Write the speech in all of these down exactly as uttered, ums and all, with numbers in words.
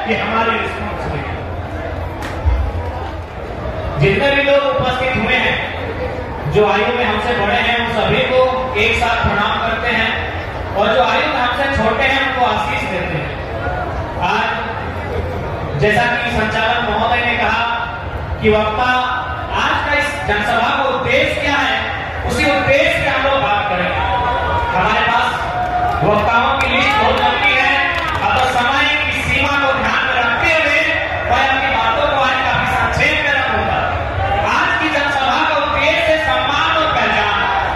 ये हमारी रिस्पॉन्सिबिलिटी। जितने भी लोग उपस्थित हुए हैं, जो आयु में हमसे बड़े हैं, उन सभी को एक साथ प्रणाम करते हैं, और जो आयु में हमसे छोटे हैं उनको आशीष देते हैं। आज जैसा कि संचालक महोदय ने कहा कि वक्ता आज का इस जनसभा का उद्देश्य क्या है, उसी उद्देश्य पे हम लोग बात करेंगे। हमारे पास वक्ताओं की लिस्ट बहुत लंबी है, अब तो समय की सीमा को ध्यान में रखते हुए मैं अपनी बातों को आज काफी संक्षेप में रखूंगा। आज की जनसभा का उद्देश्य है सम्मान और पहचान।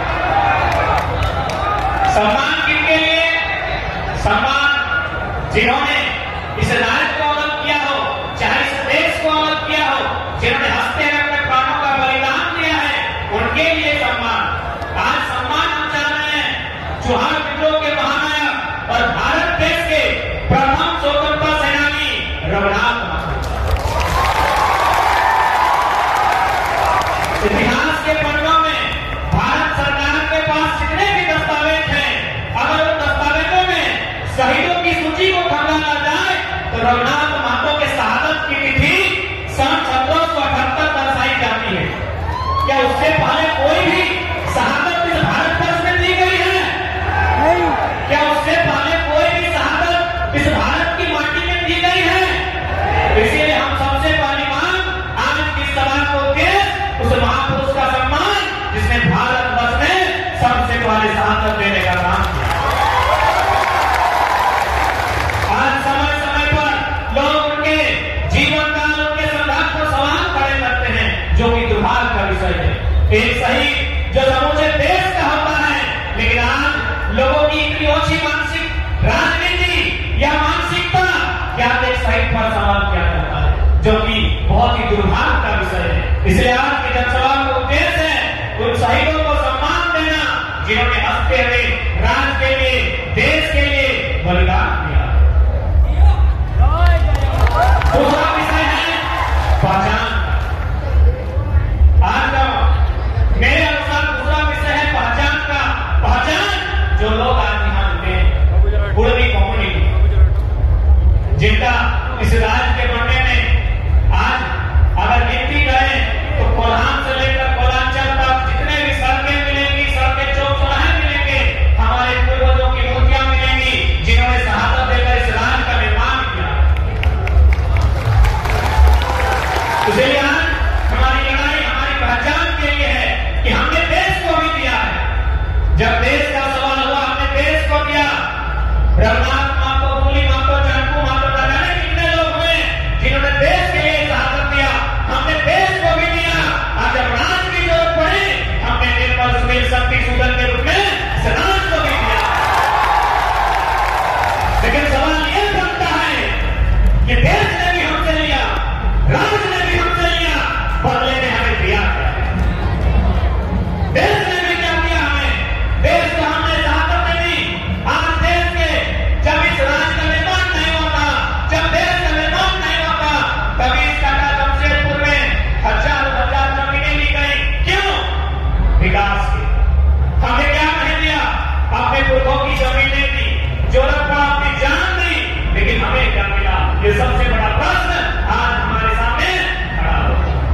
सम्मान किनके लिए? सम्मान जिन्होंने इस राज्य को अलग किया हो, चाहे इस देश को अलग किया हो, जिन्होंने हंसते हुए अपने प्राणों का बलिदान दिया है, उनके लिए सम्मान। आज सम्मान हम चाह रहे हैं चौहान विद्रोह के महानायक और भारत देश के प्रथम स्वतंत्रता सेनानी रघुनाथ महाराज। इतिहास के पन्नों में भारत सरकार के पास जितने भी दस्तावेज हैं, अगर उन दस्तावेजों में शहीदों की सूची को खंगाला जाए तो रघुनाथ महतो के शहादत की तिथि सन सत्रह सौ अठहत्तर दर्शाई जाती है। क्या उससे पहले कोई भी शहादत इस भारत वर्ष में दी गई है? नहीं। क्या उससे पहले कोई भी शहादत इस भारत की माटी में दी गई है? इसलिए हम सबसे पहली मांग आज की सभा को उद्देश्य उस महापुरुष का सम्मान जिसने भारत वर्ष में सबसे पहले शहादत देने का काम किया। आज समय समय पर लोग उनके जीवन काल, उनके संघर्ष को सवाल खड़े करते हैं, जो कि दुर्भाग्य का विषय है। एक सही जो समूचे देश का होता है, लेकिन आज लोगों की इतनी ओछी मानसिक राजनीति या मानसिकता क्या एक साइड पर सवाल किया जाता है, जो कि बहुत ही दुर्भाग्य का विषय है। इसलिए आज की जनसभा का उद्देश्य है उन शहीदों को सम्मान देना जिन्होंने हंसते हुए राज्य के लिए, देश के लिए बलिदान दिया। दूसरा विषय है पहचान। आज का मेरे अनुसार दूसरा विषय है पहचान का। पहचान जो लोग आज यहाँ जुटे हैं, बुढ़वी कम्युनिटी, जिनका इस राज्य के बनने में आज अगर गिनती करें तो कोल्हान से लेकर कोलांचल तक जितने भी सड़कें मिलेंगी, सड़कें चौक चौराहे मिलेंगे, हमारे पूर्वजों की मूर्तियां मिलेंगी जिन्होंने शहादत देकर इस राज्य का निर्माण किया। इसलिए आज हमारी लड़ाई हमारी पहचान के लिए है कि हमने देश को भी दिया है। जब देश का सवाल हुआ, हमने देश को दिया। रघुनाथ महतो, फूली महतो, जानकू महतो, न जाने कितने लोग हुए जिन्होंने देश के लिए शहादत दिया। हमने देश को भी दिया। आज जब राज की जरूरत पड़ी, हमने निर्मल सुनील शक्ति सूदन के रूप में राज को भी दिया। लेकिन सवाल यह बनता है कि देश ने भी हमसे लिया, राज ने भी हमसे लिया, बदले में हमें दिया क्या? देश ने भी क्या दिया हमें? देश को हमने शहादत नहीं दी। आज देश के जब इस राज्य का निर्माण नहीं होता, जब देश का निर्माण नहीं होता, तभी इस टाटा जमशेदपुर में हजारों हजार जमीनें ली गई। क्यों? विकास की। हमें क्या नहीं दिया? अपने पुरखों की जमीनें दी, जोरत पर अपनी जान दी, लेकिन हमें क्या मिला? ये सबसे बड़ा प्रश्न आज हमारे सामने खड़ा होता है।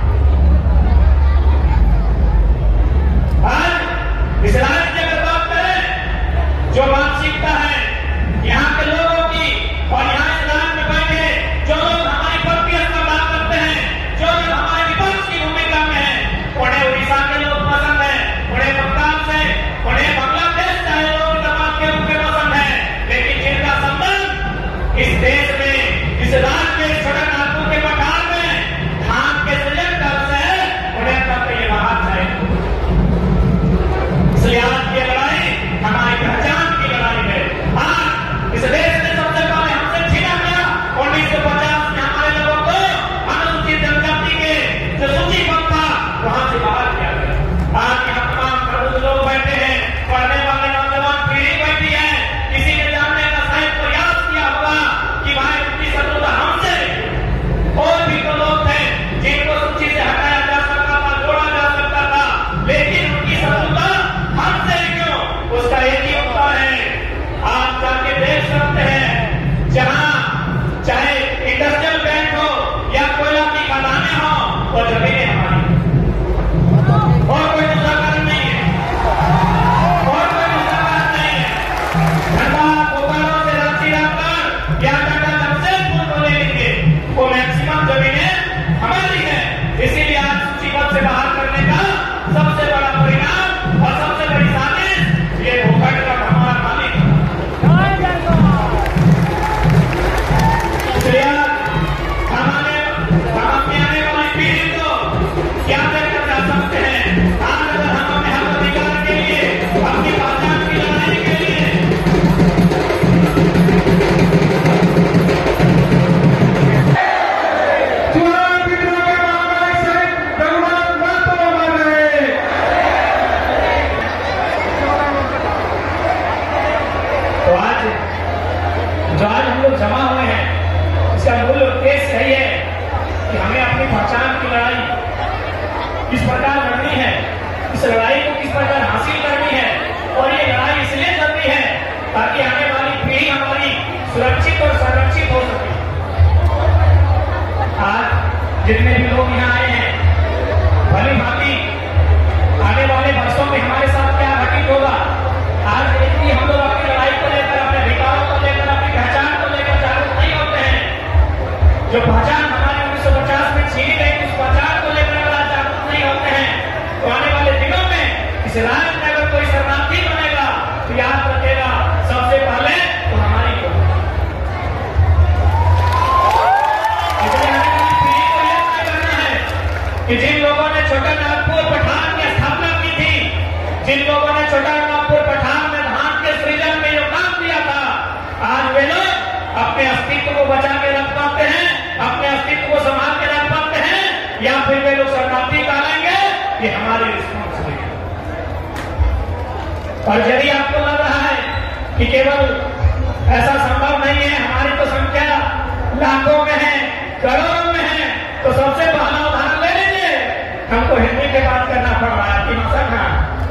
आज इस राज्य की अगर बात करें, जो मानसिकता है यहाँ के लोगों की, और यहाँ इस राज्य में बैठे जो लोग हमारी पक्षीय पर बात करते हैं, जो लोग हमारे विपक्ष की भूमिका में है, उन्हें उड़ीसा के लोग पसंद है, उन्हें बंगाल से, उन्हें बांग्लादेश चाहे लोग जमात के रूप में पसंद है, लेकिन जिनका संबंध इस देश में, इस राज्य के सड़क नाकों के पठार में धान के सृजन का है, उन्हें तब ये बाहर जाए। इसलिए आज की लड़ाई हमारी पहचान की लड़ाई है। आज इस देश में सबसे पहले हमसे छीना गया उन्नीस सौ पचास में हमारे लोगों को अनुसूचित जनजाति के जो सूचीबद्ध था वहां से बाहर किया गया। आज यहाँ तमाम प्रबुद्ध लोग बैठे हैं, पढ़ने वाले नौजवान पीढ़ी बैठी है। किसी ने जानने का शायद प्रयास किया होगा कि लोग जमा हुए हैं, इसका मूल उद्देश्य यही है कि हमें अपनी पहचान की लड़ाई किस प्रकार लड़नी है, इस लड़ाई को किस प्रकार हासिल करनी है, और ये लड़ाई इसलिए चलती है ताकि आने वाली पीढ़ी हमारी सुरक्षित और संरक्षित हो सके। आज जितने भी लोग यहाँ आए हैं, भली भांति आने वाले वर्षों में हमारे साथ क्या घटित होगा, आज यदि हम लोग अपनी लड़ाई को लेकर, अपने अधिकारों को लेकर, अपनी पहचान को लेकर जागरूक नहीं होते हैं, जो पहचान हमारे उन्नीस सौ पचास में छीनी गई, उस पहचान को लेकर अगर आज जागरूक नहीं होते हैं, तो आने वाले दिनों में इस राज्य में अगर कोई शरणार्थी बनेगा तो याद रखेगा सबसे पहले तो हमारी को कि जिन लोगों ने छोटा नागपुर पठान की स्थापना की थी, जिन लोगों ने छोटा नागपुर पठान में धान के सृजन में योगदान दिया था, आज वे लोग अपने अस्तित्व को बचा के रख पाते हैं, अपने अस्तित्व को संभाल के रख पाते हैं, या फिर वे लोग शरणार्थी करेंगे, ये हमारी रिस्पॉन्सिबिलिटी है। और यदि आपको लग रहा है कि केवल ऐसा संभव नहीं है, हमारी तो संख्या लाखों में है, करोड़ों में है, तो सबसे पहला उदाहरण ले लीजिए, हमको हिंदी में बात करना पड़ रहा है कि मौसम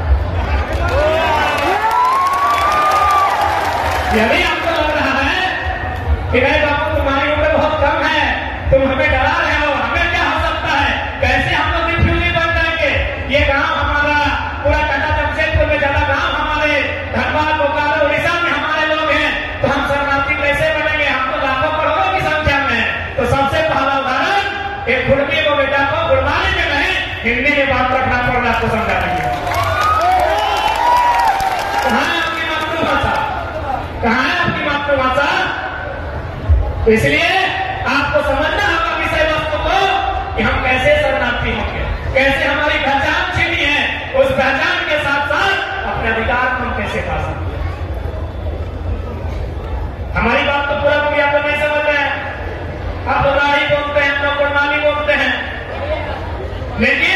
यदि आपको लग रहा है कि नहीं बापू तुम्हारी उम्र बहुत कम है, तुम हमें डरा रहे हो, हमें क्या हो सकता है, कैसे हम लोग रिफ्यूजी बन जाएंगे, ये गांव हमारा पूरा टाटा जमशेदपुर में ज्यादा गांव हमारे, धनबाद बोकारो उड़ीसा में हमारे लोग हैं, तो हम शरणार्थी कैसे बनेंगे, हम तो लाखों करोड़ों की संख्या में। तो सबसे पहला उदाहरण, एक कुर्मी को बेटा को गुड़वानी में नहीं हिंदी में बात रखना पड़ना आपको समझा रही है। कहाँ है आपकी मातृभाषा, कहाँ है आपकी मातृभाषा? तो इसलिए आपको समझना होगा विषय वस्तु को कि हम कैसे शरणार्थी होंगे, कैसे हमारी पहचान छिनी है, उस पहचान के साथ साथ अपने अधिकार को हम कैसे पा सकते हैं। हमारी बात तो पूरा पूरी आप लोग नहीं समझ रहे हैं, आप लोग राही बोलते हैं, हम लोग गुड़मानी बोलते हैं, लेकिन